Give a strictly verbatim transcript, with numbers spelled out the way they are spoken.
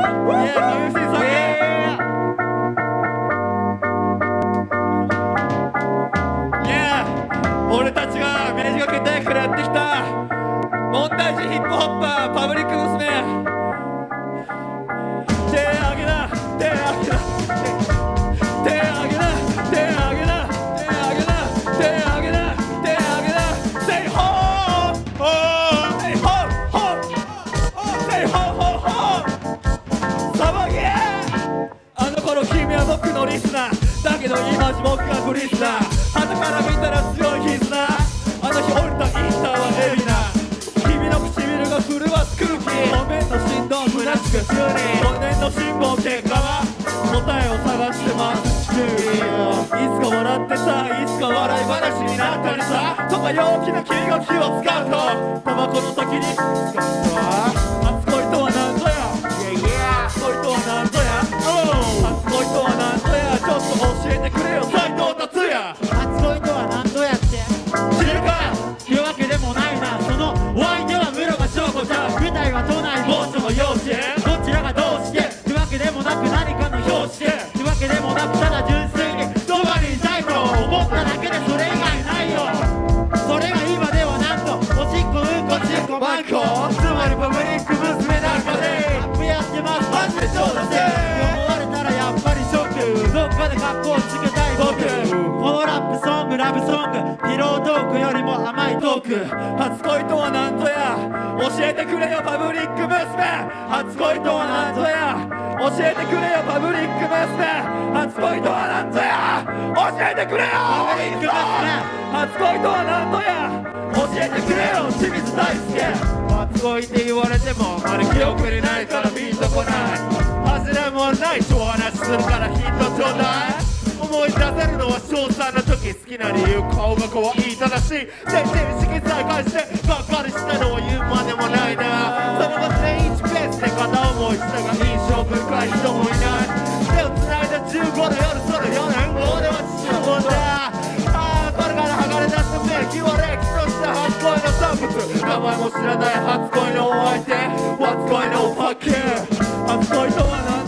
俺たちが明治学院大学からやってきた問題児ヒップホッパーパブリック娘。手あげな手あげな手あげな手あげな手あげな手あげな手あげな Say ho ho Say ho ho Say ho ho ho 騒げ。あの頃君は僕のリスナーだけど今僕がフリスナー。旗から見たら強い絆。あの日降りたインターはエビナ。君の唇が震わす空気。ごめんの振動虚しくごねんの辛抱結果は答えを探してますいつか笑ってさいつか笑い話になったりさとか陽気な君が気を使うとタバコの先に使うと初恋とは何ぞや初恋とは何ぞや初恋とは何ぞやちょっと教えてくれよ斉藤達也。 初恋とは何ぞやって知るかってわけでもないな。そのお相手は室賀翔子ちゃん。舞台は都内某所の幼稚園。どちらがどうしてってわけでもなく何かの表紙でってわけでもなくただ純粋にそばにいたいと思っただけでそれ以外ないよ。それが今ではなんとおしっこうんこちんこまんこつまりパブリック娘なんかでラップやってますマジで超だぜ思われたらやっぱりショック。どっかで格好つけたい僕。このラップソングラブソングピロートークよりも甘いトーク。 初恋とは何ぞや教えてくれよパブリック娘。初恋とは何ぞや教えてくれよパブリック娘。初恋とは何ぞや教えてくれよパブリック娘。初恋とは何ぞや教えてくれよ清水大輔。 初恋って言われてもあれ記憶にないからピンとこない。外れもないしお話するからヒントちょうだい。思い出せるのは小さな時好きな理由顔が可愛い正しい全然式再開してがっかりしたのは言うまでもないな。その場でいちペースで片思いしたが印象深い人もいない。手をつないだじゅうごの夜そのよねん俺は父のもんだ。ああこれから剥がれ出す名義を歴史とした初恋の産物。名前も知らない初恋のお相手初恋のファッキー。 初恋とは何